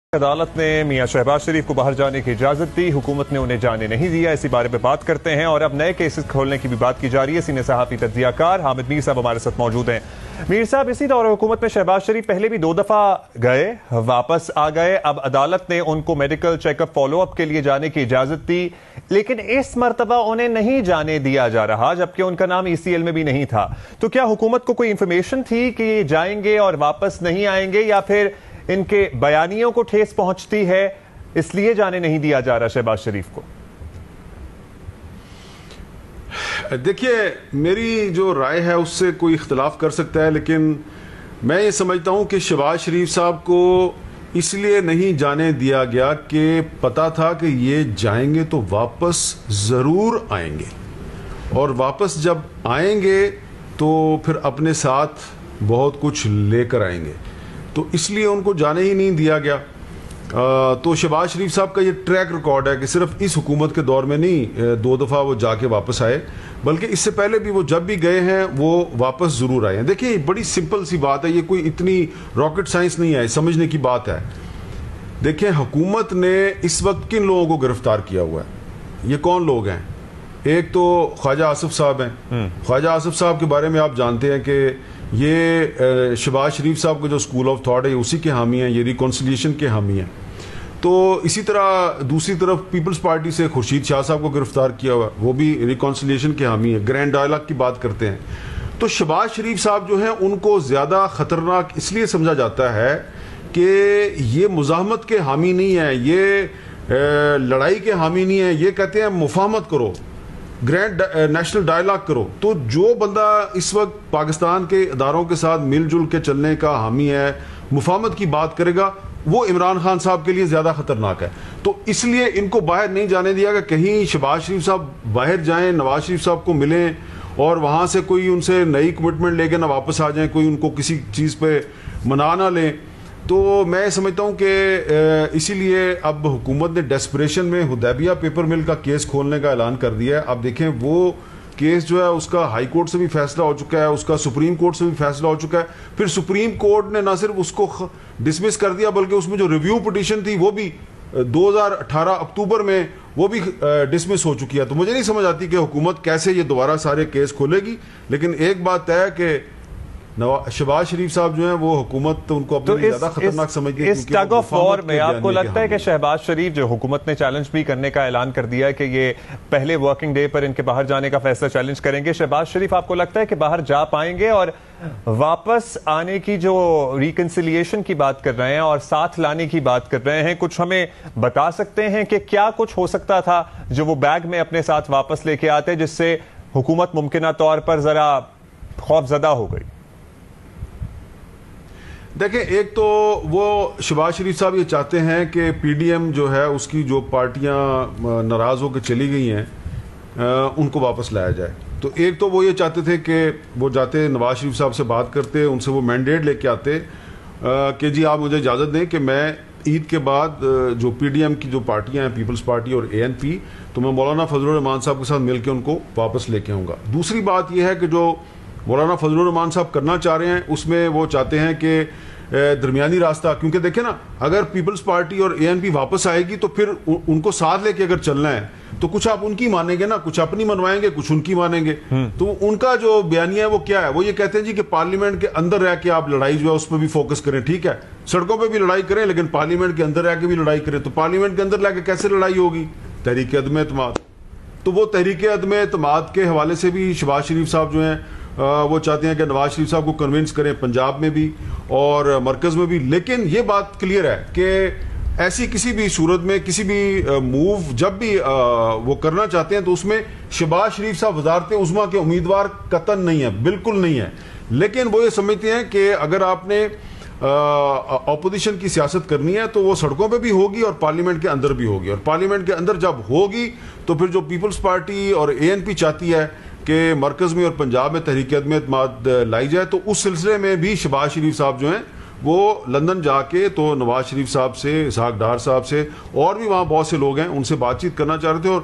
अदालत ने मियां शहबाज शरीफ को बाहर जाने की इजाजत दी। हुकूमत ने उन्हें जाने नहीं दिया। इसी बारे में बात करते हैं और अब नए केसेस खोलने की भी बात की जा रही है। सीनियर सहाफी तज्जियाकार हामिद मीर साहब हमारे साथ मौजूद हैं। मीर साहब, इसी दौर हुकूमत में शहबाज शरीफ पहले भी 2 दफा गए, वापस आ गए। अब अदालत ने उनको मेडिकल चेकअप फॉलोअप के लिए जाने की इजाजत दी, लेकिन इस मरतबा उन्हें नहीं जाने दिया जा रहा, जबकि उनका नाम ECL में भी नहीं था। तो क्या हुकूमत को कोई इंफॉर्मेशन थी कि ये जाएंगे और वापस नहीं आएंगे, या फिर इनके बयानियों को ठेस पहुंचती है इसलिए जाने नहीं दिया जा रहा शहबाज शरीफ को? देखिए, मेरी जो राय है उससे कोई इख्तलाफ कर सकता है, लेकिन मैं ये समझता हूं कि शहबाज शरीफ साहब को इसलिए नहीं जाने दिया गया कि पता था कि ये जाएंगे तो वापस ज़रूर आएंगे, और वापस जब आएंगे तो फिर अपने साथ बहुत कुछ लेकर आएंगे, तो इसलिए उनको जाने ही नहीं दिया गया। तो शहबाज शरीफ साहब का ये ट्रैक रिकॉर्ड है कि सिर्फ इस हुकूमत के दौर में नहीं 2 दफ़ा वो जाके वापस आए, बल्कि इससे पहले भी वो जब भी गए हैं वो वापस ज़रूर आए हैं। देखिए, बड़ी सिंपल सी बात है, ये कोई इतनी रॉकेट साइंस नहीं है, समझने की बात है। देखिए, हुकूमत ने इस वक्त किन लोगों को गिरफ्तार किया हुआ है? ये कौन लोग हैं? एक तो ख्वाजा आसिफ साहब हैं। ख्वाजा आसिफ साहब के बारे में आप जानते हैं कि ये शहबाज शरीफ साहब का जो स्कूल ऑफ थॉट है उसी के हामी हैं, ये रिकॉन्सिलिएशन के हामी हैं। तो इसी तरह दूसरी तरफ पीपल्स पार्टी से खुर्शीद शाह साहब को गिरफ्तार किया हुआ, वो भी रिकॉन्सिलिएशन के हामी है। ग्रैंड डायलॉग की बात करते हैं। तो शहबाज शरीफ साहब जो हैं उनको ज़्यादा ख़तरनाक इसलिए समझा जाता है कि ये मुज़ाहमत के हामी नहीं है, ये लड़ाई के हामी नहीं है। ये कहते हैं मुफाहमत करो, ग्रैंड नेशनल डायलॉग करो। तो जो बंदा इस वक्त पाकिस्तान के इदारों के साथ मिलजुल के चलने का हामी है, मुफाहमत की बात करेगा, वो इमरान खान साहब के लिए ज़्यादा ख़तरनाक है। तो इसलिए इनको बाहर नहीं जाने दिया कि कहीं शहबाज शरीफ साहब बाहर जाएं, नवाज शरीफ साहब को मिलें और वहाँ से कोई उनसे नई कमिटमेंट लेके ना वापस आ जाएं, कोई उनको किसी चीज़ पे मना ना लें। तो मैं समझता हूँ कि इसीलिए अब हुकूमत ने डेस्परेशन में हुदैबिया पेपर मिल का केस खोलने का ऐलान कर दिया है। अब देखें, वो केस जो है उसका हाई कोर्ट से भी फैसला हो चुका है, उसका सुप्रीम कोर्ट से भी फैसला हो चुका है। फिर सुप्रीम कोर्ट ने ना सिर्फ उसको डिसमिस कर दिया, बल्कि उसमें जो रिव्यू पिटीशन थी वो भी 2018 अक्टूबर में वो भी डिसमिस हो चुकी है। तो मुझे नहीं समझ आती कि हुकूमत कैसे ये दोबारा सारे केस खोलेगी। लेकिन एक बात तय है कि शहबाज शरीफ साहब जो है वो हुकूमत तो उनको अपने ज्यादा खतरनाक समझती है। इस टग ऑफ वॉर में आपको लगता है कि शहबाज शरीफ, जो हुकूमत ने चैलेंज भी करने का ऐलान कर दिया है कि ये पहले वर्किंग डे पर इनके बाहर जाने का फैसला चैलेंज करेंगे, शहबाज शरीफ आपको लगता है कि बाहर जा पाएंगे और वापस आने की जो रिकंसिलिएशन की बात कर रहे हैं और साथ लाने की बात कर रहे हैं, कुछ हमें बता सकते हैं कि क्या कुछ हो सकता था जो वो बैग में अपने साथ वापस लेके आते जिससे हुकूमत मुमकिन तौर पर जरा खौफजदा हो गई? देखें, एक तो वो शहबाज शरीफ साहब ये चाहते हैं कि PDM जो है उसकी जो पार्टियां नाराज़ होकर चली गई हैं उनको वापस लाया जाए। तो एक तो वो ये चाहते थे कि वो जाते नवाज शरीफ साहब से बात करते, उनसे वो मैंडेट लेके आते कि जी आप मुझे इजाज़त दें कि मैं ईद के बाद जो PDM की जो पार्टियां हैं, पीपल्स पार्टी और ANP, तो मैं मौलाना फजलुर रहमान साहब के साथ मिलकर उनको वापस लेके आऊँगा। दूसरी बात यह है कि जो मौलाना फजलुर रहमान साहब करना चाह रहे हैं उसमें वो चाहते हैं कि दरमियानी रास्ता, क्योंकि देखें ना, अगर पीपल्स पार्टी और ANP वापस आएगी तो फिर उनको साथ लेके अगर चलना है तो कुछ आप उनकी मानेंगे ना, कुछ अपनी मनवाएंगे, कुछ उनकी मानेंगे। तो उनका जो बयानिया है वो क्या है? वो ये कहते हैं जी कि पार्लियामेंट के अंदर रह के आप लड़ाई जो है उस पर भी फोकस करें। ठीक है, सड़कों पर भी लड़ाई करें, लेकिन पार्लियामेंट के अंदर रह के भी लड़ाई करें। तो पार्लियामेंट के अंदर रह के कैसे लड़ाई होगी? तहरीक अदम एतमाद। तो वो तहरीक अदम एतमाद के हवाले से भी शहबाज शरीफ साहब जो हैं वो चाहते हैं कि नवाज शरीफ साहब को कन्विंस करें, पंजाब में भी और मरकज़ में भी। लेकिन ये बात क्लियर है कि ऐसी किसी भी सूरत में किसी भी मूव जब भी वो करना चाहते हैं तो उसमें शहबाज शरीफ साहब वज़ारत उज़्मा के उम्मीदवार कतन नहीं है, बिल्कुल नहीं है। लेकिन वो ये समझते हैं कि अगर आपने अपोजिशन की सियासत करनी है तो वो सड़कों पे भी होगी और पार्लियामेंट के अंदर भी होगी। और पार्लियामेंट के अंदर जब होगी तो फिर जो पीपल्स पार्टी और ANP चाहती है कि मरकज़ में और पंजाब में तहरीक अदम एतमाद लाई जाए, तो उस सिलसिले में भी शहबाज शरीफ साहब जो हैं वो लंदन जाके तो नवाज शरीफ साहब से, इसहाक डार साहब से और भी वहाँ बहुत से लोग हैं उनसे बातचीत करना चाह रहे थे। और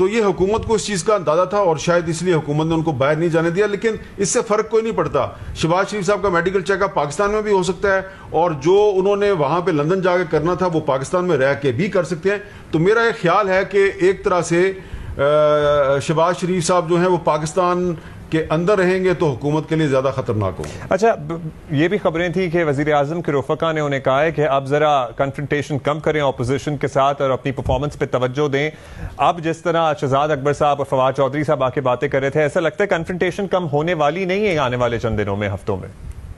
तो ये हुकूमत को इस चीज़ का अंदाजा था और शायद इसलिए हुकूमत ने उनको बाहर नहीं जाने दिया। लेकिन इससे फ़र्क कोई नहीं पड़ता। शहबाज शरीफ साहब का मेडिकल चेकअप पाकिस्तान में भी हो सकता है और जो उन्होंने वहाँ पे लंदन जाकर करना था वो पाकिस्तान में रह के भी कर सकते हैं। तो मेरा ये ख्याल है कि एक तरह से शहबाज शरीफ साहब जो हैं वो पाकिस्तान के अंदर रहेंगे तो हुकूमत के लिए ज़्यादा खतरनाक होगा। अच्छा, ये भी खबरें थी कि वज़ीर आज़म के रफ़का ने उन्हें कहा है कि अब ज़रा कन्फ्रंटेशन कम करें ऑपोजिशन के साथ और अपनी परफॉर्मेंस पे तवज्जो दें। अब जिस तरह शहजाद अकबर साहब और फवाद चौधरी साहब आके बातें कर रहे थे, ऐसा लगता है कन्फ्रंटेशन कम होने वाली नहीं है आने वाले चंद दिनों में, हफ्तों में।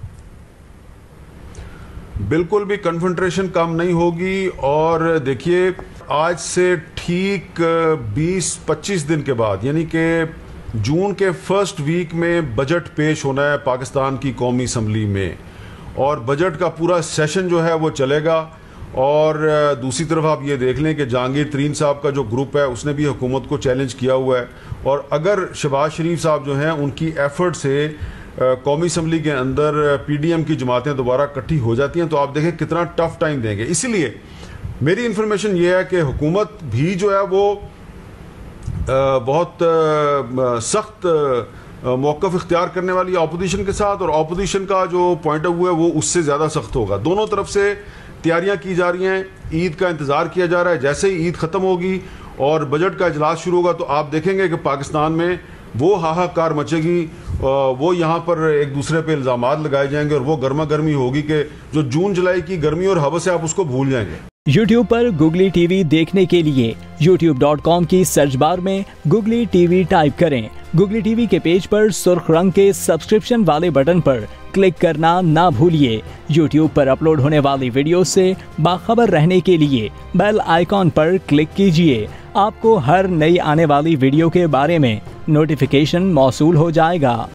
बिल्कुल भी कन्फ्रंटेशन कम नहीं होगी। और देखिए, आज से ठीक 20-25 दिन के बाद, यानी कि जून के फर्स्ट वीक में बजट पेश होना है पाकिस्तान की कौमी असम्बली में और बजट का पूरा सेशन जो है वो चलेगा। और दूसरी तरफ आप ये देख लें कि जहांगीर तरीन साहब का जो ग्रुप है उसने भी हुकूमत को चैलेंज किया हुआ है। और अगर शहबाज शरीफ साहब जो हैं उनकी एफर्ट से कौमी असम्बली के अंदर PDM की जमातें दोबारा इकट्ठी हो जाती हैं तो आप देखें कितना टफ टाइम देंगे। इसलिए मेरी इंफॉर्मेशन ये है कि हुकूमत भी जो है वो बहुत सख्त मौक़िफ़ इख्तियार करने वाली है अपोजिशन के साथ, और अपोजिशन का जो पॉइंट ऑफ व्यू है वो उससे ज़्यादा सख्त होगा। दोनों तरफ से तैयारियां की जा रही हैं, ईद का इंतज़ार किया जा रहा है। जैसे ही ईद ख़त्म होगी और बजट का इजलास शुरू होगा तो आप देखेंगे कि पाकिस्तान में वो हाहाकार मचेगी, वो यहाँ पर एक दूसरे पे इल्ज़ामात लगाए जाएंगे और वो गर्मा गर्मी होगी कि जो जून जुलाई की गर्मी और हवा से आप उसको भूल जाएंगे। YouTube पर Google TV देखने के लिए youtube.com की सर्च बार में Google TV टाइप करें। Google TV के पेज पर सुर्ख रंग के सब्सक्रिप्शन वाले बटन पर क्लिक करना ना भूलिए। YouTube पर अपलोड होने वाली वीडियो से बाखबर रहने के लिए बेल आइकॉन पर क्लिक कीजिए। आपको हर नई आने वाली वीडियो के बारे में नोटिफिकेशन मौसूल हो जाएगा।